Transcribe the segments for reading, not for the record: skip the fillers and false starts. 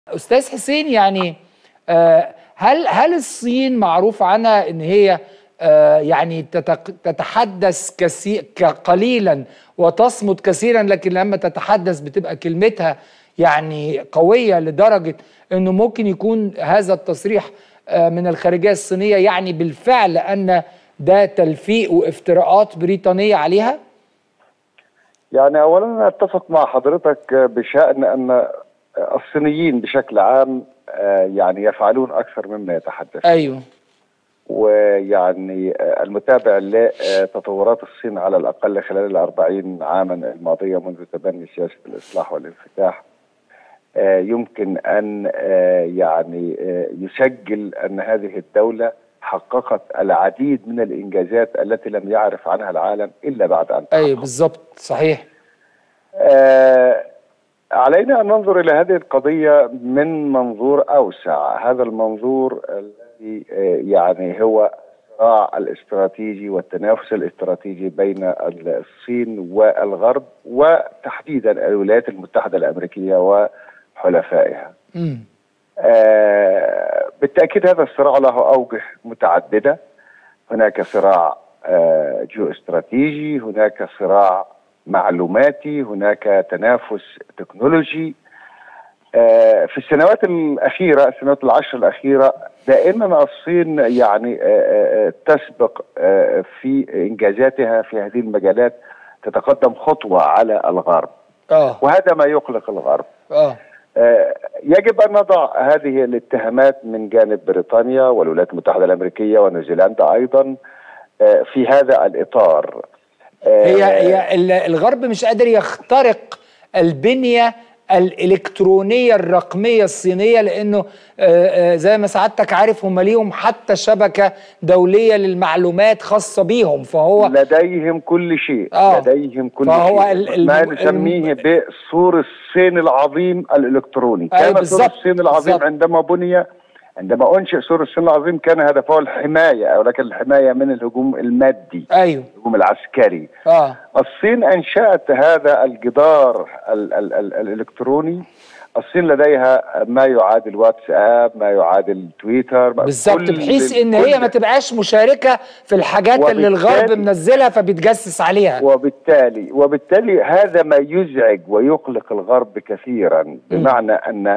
أستاذ حسين، يعني هل الصين معروف عنها إن هي يعني تتحدث قليلا وتصمت كثيرا، لكن لما تتحدث بتبقى كلمتها يعني قوية لدرجة إنه ممكن يكون هذا التصريح من الخارجية الصينية يعني بالفعل أن ده تلفيق وافتراءات بريطانية عليها؟ يعني أولا أنا أتفق مع حضرتك بشأن أن الصينيين بشكل عام يعني يفعلون أكثر مما يتحدثون. أيوه. ويعني المتابع لتطورات الصين على الأقل خلال 40 عاما الماضية منذ تبني سياسة الإصلاح والانفتاح يمكن أن يعني يسجل أن هذه الدولة حققت العديد من الإنجازات التي لم يعرف عنها العالم إلا بعد أن أيوه بالضبط، صحيح. علينا أن ننظر إلى هذه القضية من منظور أوسع. هذا المنظور الذي يعني هو الصراع الاستراتيجي والتنافس الاستراتيجي بين الصين والغرب، وتحديدا الولايات المتحدة الأمريكية وحلفائها. بالتأكيد هذا الصراع له أوجه متعددة. هناك صراع جيو استراتيجي، هناك صراع معلوماتي، هناك تنافس تكنولوجي. في السنوات الأخيرة، السنوات العشر الأخيرة، دائما الصين يعني تسبق في إنجازاتها في هذه المجالات، تتقدم خطوة على الغرب. وهذا ما يقلق الغرب. يجب أن نضع هذه الاتهامات من جانب بريطانيا والولايات المتحدة الأمريكية ونيوزيلندا أيضا في هذا الإطار. هي الغرب مش قادر يخترق البنية الإلكترونية الرقمية الصينية، لأنه زي ما سعادتك عارف هم ليهم حتى شبكة دولية للمعلومات خاصة بيهم، فهو لديهم كل شيء. لديهم كل شيء ما نسميه بسور الصين العظيم الإلكتروني. كان سور الصين العظيم عندما أنشئ سور الصين العظيم كان هدفه الحماية، ولكن الحماية من الهجوم المادي. الهجوم العسكري. الصين أنشأت هذا الجدار الإلكتروني. الصين لديها ما يعادل واتساب، ما يعادل تويتر بالظبط، بحيث ان هي ما تبقاش مشاركة في الحاجات اللي الغرب منزلها فبيتجسس عليها. وبالتالي هذا ما يزعج ويقلق الغرب كثيرا، بمعنى أن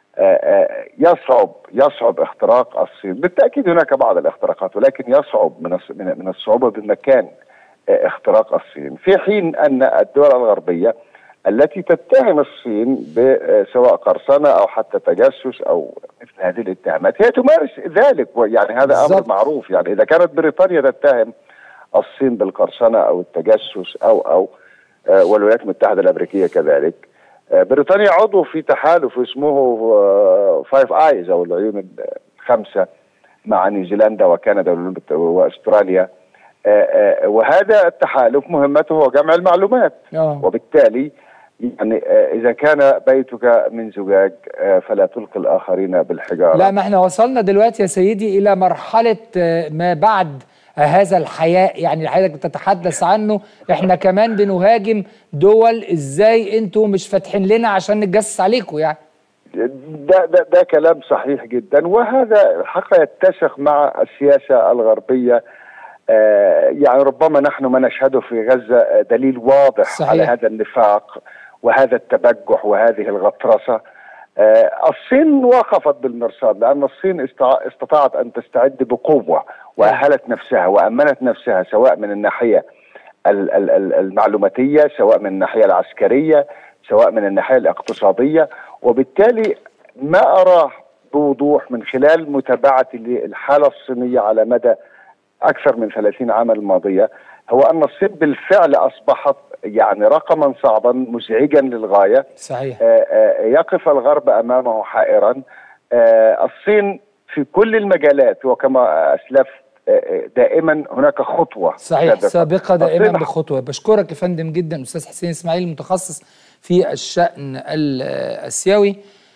يصعب اختراق الصين. بالتأكيد هناك بعض الاختراقات، ولكن يصعب من الصعوبة بمكان اختراق الصين، في حين أن الدول الغربية التي تتهم الصين بسواء قرصنة أو حتى تجسس أو مثل هذه الاتهامات هي تمارس ذلك. يعني هذا أمر معروف. يعني إذا كانت بريطانيا تتهم الصين بالقرصنة أو التجسس أو والولايات المتحدة الأمريكية كذلك. بريطانيا عضو في تحالف اسمه فايف آيز أو العيون الخمسة مع نيوزيلندا وكندا واستراليا، وهذا التحالف مهمته هو جمع المعلومات. وبالتالي يعني إذا كان بيتك من زجاج فلا تلقي الآخرين بالحجارة. لا، ما احنا وصلنا دلوقتي يا سيدي إلى مرحلة ما بعد هذا الحياء، يعني اللي حضرتك بتتحدث عنه. احنا كمان بنهاجم دول، ازاي انتوا مش فاتحين لنا عشان نتجسس عليكم؟ يعني ده كلام صحيح جدا، وهذا الحقيقة يتسق مع السياسة الغربية. يعني ربما نحن ما نشهده في غزة دليل واضح صحيح على هذا النفاق وهذا التبجح وهذه الغطرسة. الصين وقفت بالمرصاد، لأن الصين استطاعت أن تستعد بقوة وأهلت نفسها وأمنت نفسها، سواء من الناحية المعلوماتية، سواء من الناحية العسكرية، سواء من الناحية الاقتصادية. وبالتالي ما أراه بوضوح من خلال متابعتي للحالة الصينية على مدى أكثر من 30 عاما الماضية هو أن الصين بالفعل أصبحت يعني رقما صعبا مزعجا للغاية. صحيح. يقف الغرب أمامه حائرا. الصين في كل المجالات، وكما أسلفت دائما هناك خطوة صحيح سابقة دائما بخطوة. بشكرك يا فندم جدا أستاذ حسين إسماعيل، متخصص في الشأن الآسيوي.